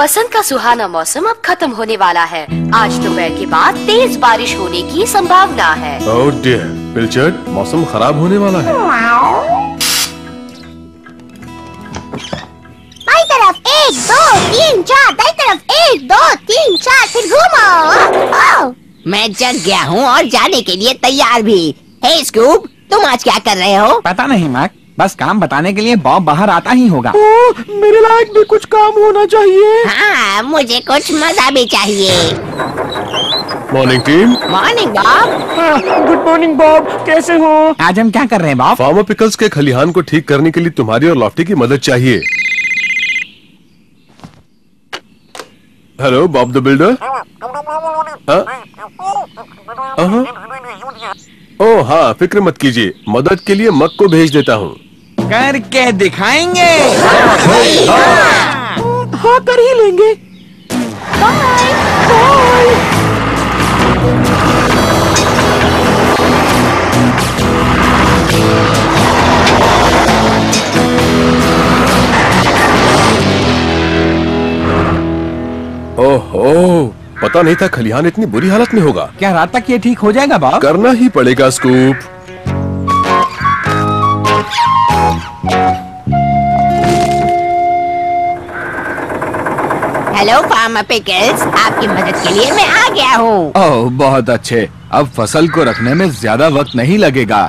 बसंत का सुहाना मौसम अब खत्म होने वाला है। आज दोपहर के बाद तेज बारिश होने की संभावना है। ओह डियर, पिलचर्ड, मौसम खराब होने वाला है। बाई तरफ 1 2 3 4, दाई तरफ 1 2 3 4, फिर घूमो। मैं जग गया हूँ और जाने के लिए तैयार भी। हे स्कूप, तुम आज क्या कर रहे हो? पता नहीं मैक, बस काम बताने के लिए बॉब बाहर आता ही होगा। मेरे लायक भी कुछ काम होना चाहिए। हाँ, मुझे कुछ मजा भी चाहिए। Morning team. Morning Bob. Good morning Bob, कैसे हो? आज हम क्या कर रहे हैं बॉब? फार्मर पिकल्स के खलिहान को ठीक करने के लिए तुम्हारी और लॉफ्टी की मदद चाहिए। Hello Bob the builder. Oh हाँ, फिक्र मत कीजिए, मदद के लिए मग को भेज देता हूँ। करके दिखाएंगे। हाँ, कर ही लेंगे। Bye bye. ओहो, पता नहीं था खलिहान इतनी बुरी हालत में होगा। क्या रात तक ये ठीक हो जाएगा बॉब? करना ही पड़ेगा स्कूप। हेलो फार्मर पिकल्स, आपकी मदद के लिए मैं आ गया हूँ। ओह बहुत अच्छे, अब फसल को रखने में ज्यादा वक्त नहीं लगेगा।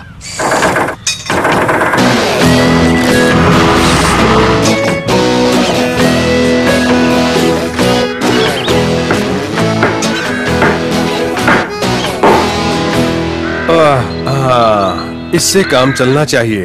इससे काम चलना चाहिए।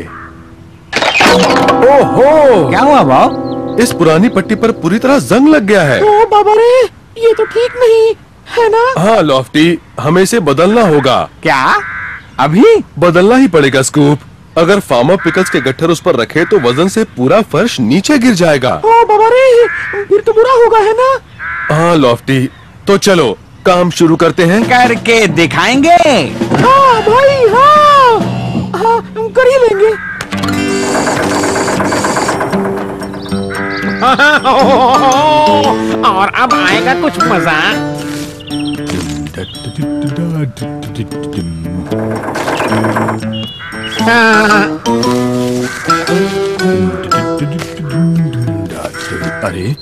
ओहो, क्या हुआ बॉब? इस पुरानी पट्टी पर पूरी तरह जंग लग गया है। ओ बाबा रे, ये तो ठीक नहीं है ना? हाँ लॉफ्टी, हमें इसे बदलना होगा। क्या अभी? बदलना ही पड़ेगा स्कूप। अगर फार्मर पिकल्स के गट्ठर उस पर रखे तो वजन से पूरा फर्श नीचे गिर जाएगा। ओ बाबा रे, फिर तो बुरा होगा है ना? हाँ लॉफ्टी, तो चलो काम शुरू करते हैं। करके दिखाएंगे। हाँ भाई, हाँ हाँ, हम कर ही लेंगे। और अब आएगा कुछ मजा। अरे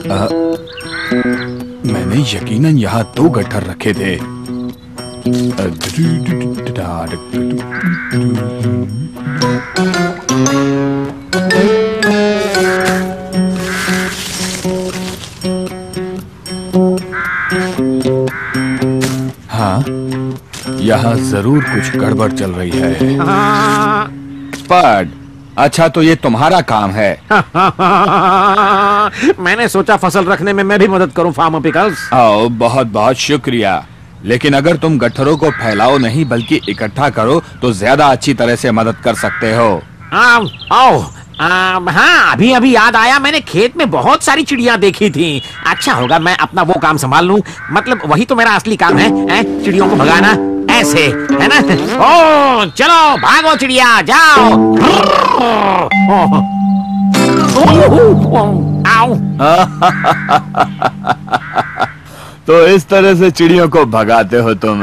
मैंने यकीनन यहाँ 2 गट्ठर रखे थे। हाँ, यहाँ जरूर कुछ गड़बड़ चल रही है। स्पड, अच्छा तो ये तुम्हारा काम है। मैंने सोचा फसल रखने में मैं भी मदद करूं फार्मर पिकल्स। आओ, बहुत बहुत शुक्रिया। लेकिन अगर तुम गट्ठरों को फैलाओ नहीं बल्कि इकट्ठा करो तो ज्यादा अच्छी तरह से मदद कर सकते हो। हाँ, अभी अभी याद आया, मैंने खेत में बहुत सारी चिड़िया देखी थी। अच्छा होगा मैं अपना वो काम संभाल लूं। मतलब वही तो मेरा असली काम है, चिड़ियों को भगाना, ऐसे है ना? ओ चलो भागो चिड़िया, जाओ। आओ। तो इस तरह से चिड़ियों को भगाते हो तुम?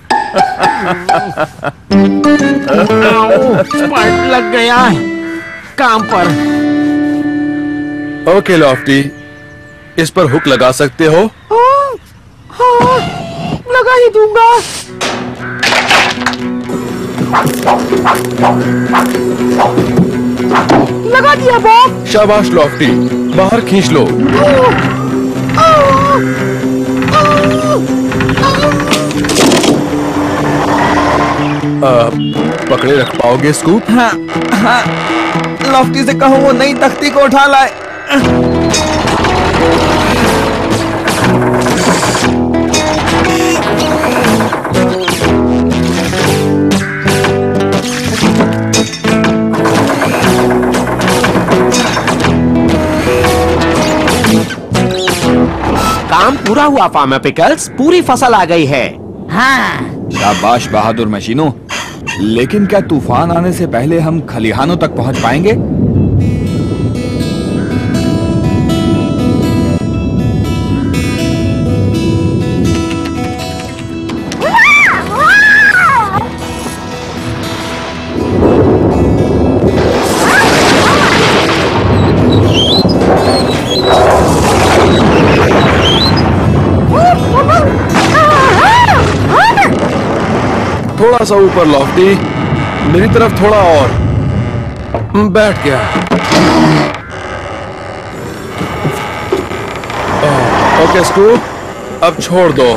स्पॉट लग गया काम पर। ओके लॉफ्टी, इस पर हुक लगा सकते हो? हाँ, हाँ, लगा ही दूंगा। लगा दिया बॉब। शाबाश लॉफ्टी, बाहर खींच लो। पकड़े रख पाओगे स्कूप? हाँ, हाँ, लॉफ्टी से कहो वो नई तख्ती को उठा लाए। काम पूरा हुआ फार्मर पिकल्स, पूरी फसल आ गई है। हाँ, शाबाश बहादुर मशीनों। लेकिन क्या तूफान आने से पहले हम खलिहानों तक पहुंच पाएंगे? थोड़ा सा ऊपर लॉफ्टी, मेरी तरफ थोड़ा और। बैठ गया। ओके स्कूप, अब छोड़ दो।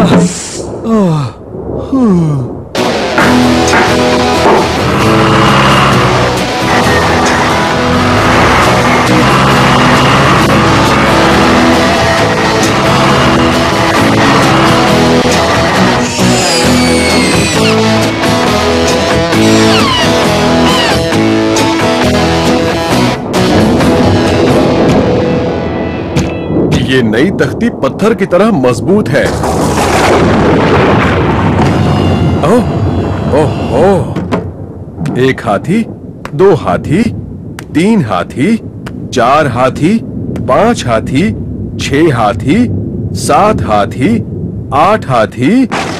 ये नई तख्ती पत्थर की तरह मजबूत है। ओह, ओह, ओह। एक हाथी, 2 हाथी, 3 हाथी, 4 हाथी, 5 हाथी, 6 हाथी, 7 हाथी, 8 हाथी।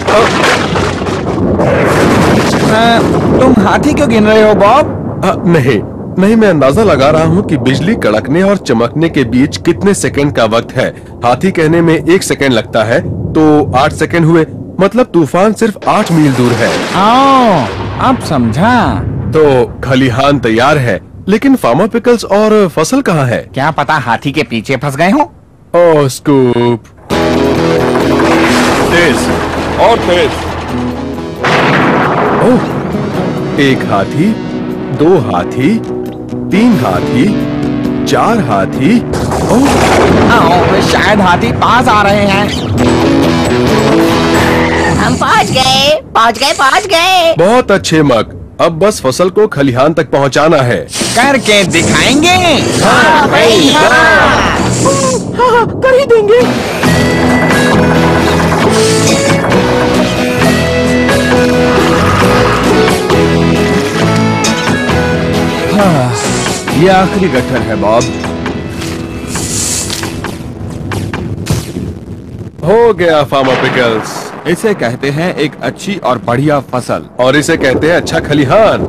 तुम हाथी क्यों गिन रहे हो बॉब? नहीं, मैं अंदाजा लगा रहा हूँ कि बिजली कड़कने और चमकने के बीच कितने सेकंड का वक्त है। हाथी कहने में 1 सेकंड लगता है, तो 8 सेकंड हुए, मतलब तूफान सिर्फ 8 मील दूर है। अब समझा। तो खलिहान तैयार है, लेकिन फार्मर पिकल्स और फसल कहाँ है? क्या पता हाथी के पीछे फंस गए हो। ओह स्कूप, तेज और तेज। ओह, 1 हाथी, 2 हाथी, 3 हाथी, 4 हाथी। ओह, शायद हाथी पास आ रहे हैं। हम पहुंच गए। बहुत अच्छे मग, अब बस फसल को खलिहान तक पहुंचाना है। करके दिखाएंगे। हाँ भाई हाँ। हाँ, कर ही देंगे। ये आखिरी गट्ठर है बॉब। हो गया फार्मर पिकल्स। इसे कहते हैं एक अच्छी और बढ़िया फसल। और इसे कहते हैं अच्छा खलिहान।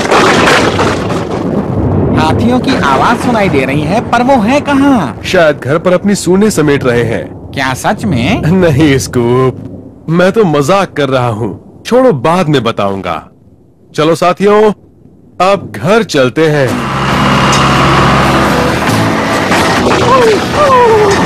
हाथियों की आवाज सुनाई दे रही है, पर वो है कहाँ? शायद घर पर अपनी सूने समेट रहे हैं। क्या सच में? नहीं स्कूप, मैं तो मजाक कर रहा हूँ। छोड़ो, बाद में बताऊंगा। चलो साथियों, अब घर चलते हैं।